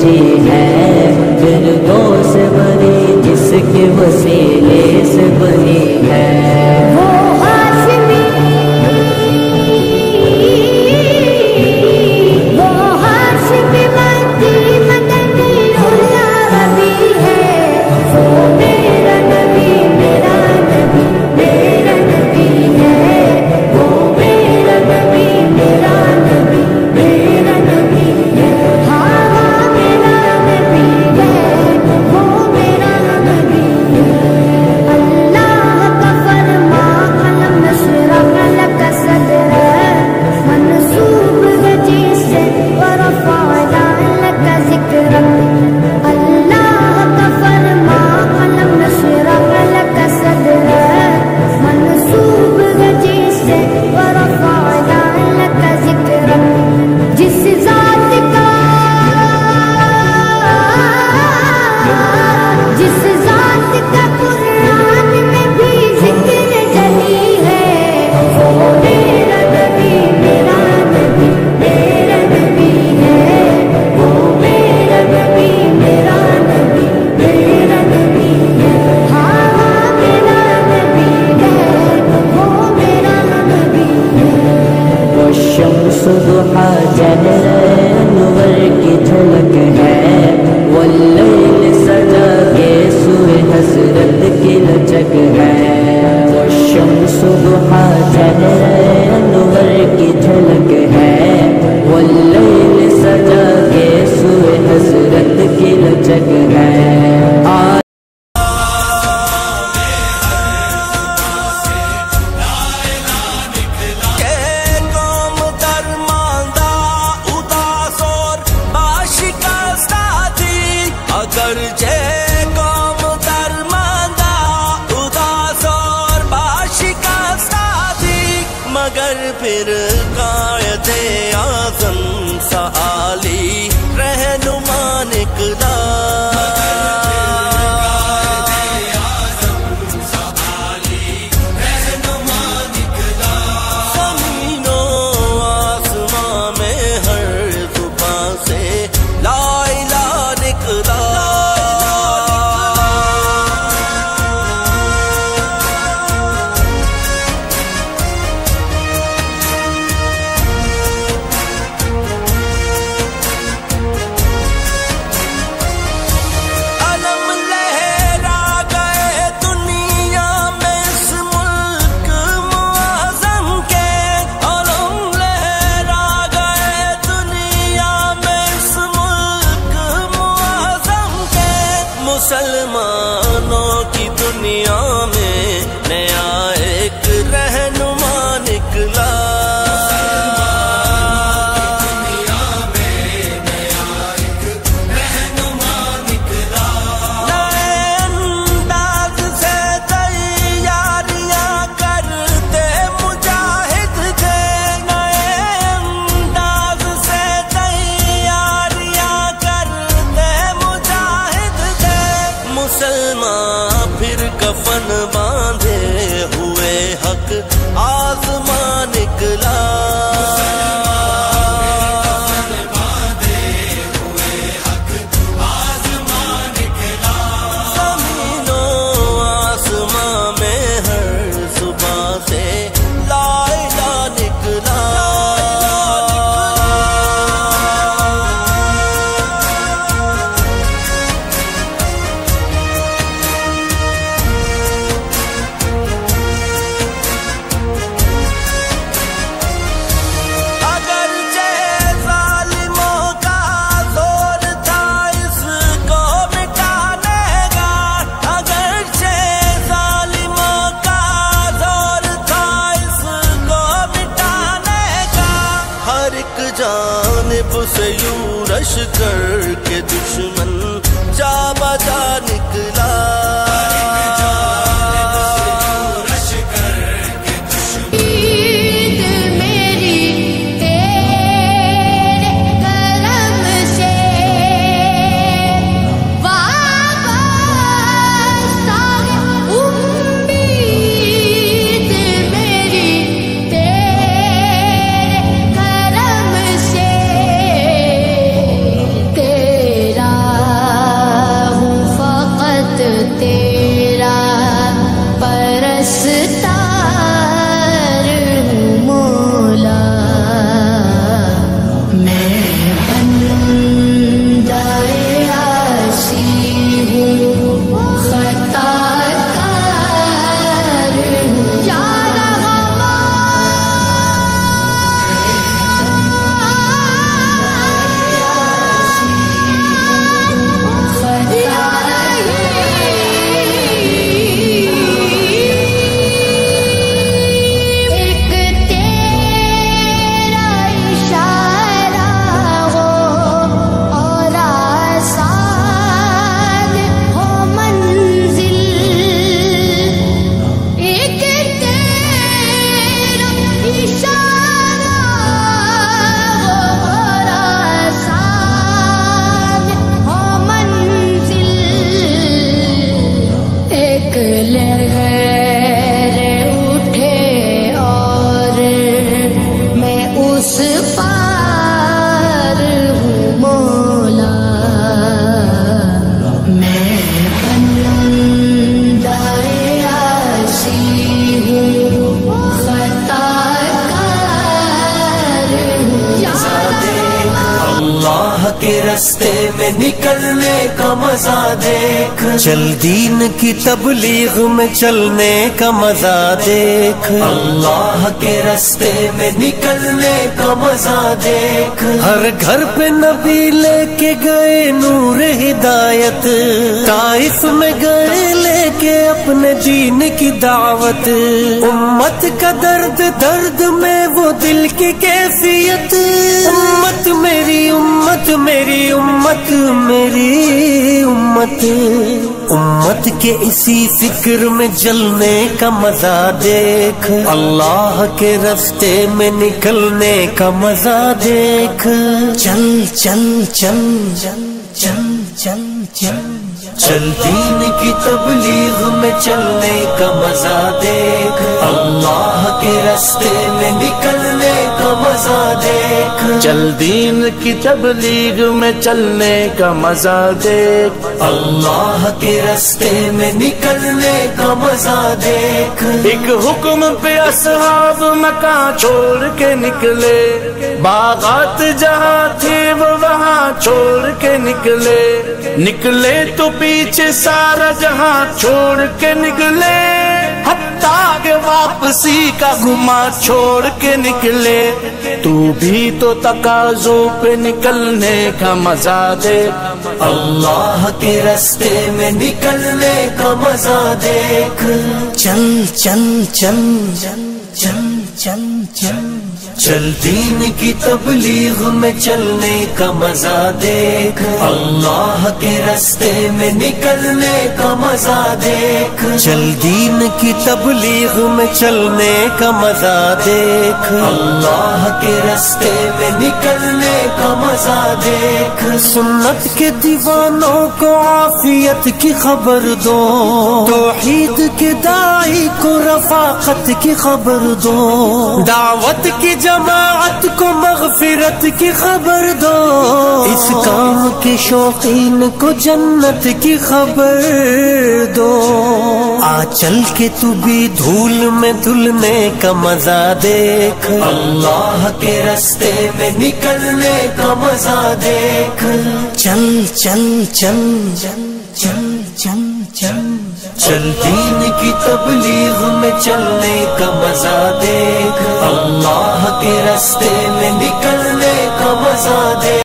اونچی ہے، فردوس بنی جس کے وسیلے سے بنی ہے۔ وہ ہاشمی، وہ ہاشمی مکی مدنی العربی ہے، وہ میرا نبی میرا نبی میرا نبی ہے، وہ میرا نبی میرا نبی میرا نبی ہے، ہاں ہاں میرا نبی ہے، وہ میرا نبی ہے۔ اللہ کا فرما قلم نشرح لک صدرک، منصوب ہے جس سے ورفعنا لک ذکرک۔ اللہ کا فرما قلم نشرح لک صدرک، منصوب ہے جس سے ورفعنا لک ذکرک۔ جس ذات کا قرآن میں بھی ذکر جلی ہے، وہ میرا نبی میرا نبی میرا نبی ہے، وہ میرا نبی میرا نبی میرا نبی ہے، ہاں ہاں میرا نبی ہے، وہ میرا نبی ہے۔ والشمس ضحا چہرہ انور کی جھلک ہے، واللیل سجا کے سوئے حسرت کی لچک ہے۔ والشمس ضحا چہرہ انور کی جھلک ہے، واللیل سجا کے سوئے حسرت کی لچک ہے۔ مگر پھر قائد اعظم سعالی رہنما نکلا، زمین و آسمان میں ہر زبان سے لا الہ نکلا۔ مسلمانوں کی دنیا میں نیا ایک رہنما نکلا، نئے انداز سے تیاریاں کرتے مجاہد تھے، نئے انداز سے تیاریاں کرتے مجاہد تھے۔ مسلمان پھر کفن باندھے ہوئے حق آزماں نکلا، زمین و آسمان میں ہر صبح سے لا الہ نکلا۔ جانب سے یورش کر کے دشمن جا بجا نکلا، تیرا کے راستے میں نکلنے کا مزہ دیکھ، چل دین کی تبلیغ میں چلنے کا مزہ دیکھ، اللہ کے راستے میں نکلنے کا مزہ دیکھ، ہر گھر پہ نبی لے کے گئے نور ہدایت، طائف میں گئے لے کے اپنے دین کی دعوت، امت کا درد درد میں وہ دل کی کیفیت، امت میری امت میری امت میری امت، امت کے اسی فکر میں جلنے کا مزہ دیکھ، اللہ کے راستے میں نکلنے کا مزہ دیکھ، چل چل چل چل چل چل چل چل دین کی تبلیغ میں چلنے کا مزہ دیکھ، اللہ کے راستے میں نکلنے کا مزہ دیکھ، چل دین کی تبلیغ میں چلنے کا مزہ دیکھ، اللہ کے راستے میں نکلنے کا مزہ دیکھ، ایک حکم پہ اصحاب مکان چھوڑ کے نکلے، باغات جہاں تھے وہ وہاں چھوڑ کے نکلے، نکلے تو پیچھے سارا جہاں چھوڑ کے نکلے، حتیٰ کہ واپسی کا گما چھوڑ کے نکلے، تو بھی تو تقاضوں پہ نکلنے کا مزہ دے، اللہ کے راستے میں نکلنے کا مزہ دیکھ، چل چل چل چل چل چل چل چل دین کی تبلیغ میں چلنے کا مزہ دیکھ، اللہ کے راستے میں نکلنے کا مزہ دیکھ، چل دین کی تبلیغ میں چلنے کا مزہ دیکھ، اللہ کے راستے میں نکلنے کا مزہ دیکھ، سنت کے دیوانوں کو عافیت کی خبر دو، توحید کے داعی کو رفاقت کی خبر دو، دعوت کی جماعت کو مغفرت کی خبر دو، اس کام کے شوقین کو جنت کی خبر دو، آ چل کے تو بھی دھول میں دھلنے کا مزہ دیکھ، اللہ کے راستے میں نکلنے کا مزہ دیکھ، چل چل چل چل چل چل چل چل دین کی تبلیغ میں چلنے کا مزہ دیکھ، اللہ کے راستے میں نکلنے کا مزہ دیکھ۔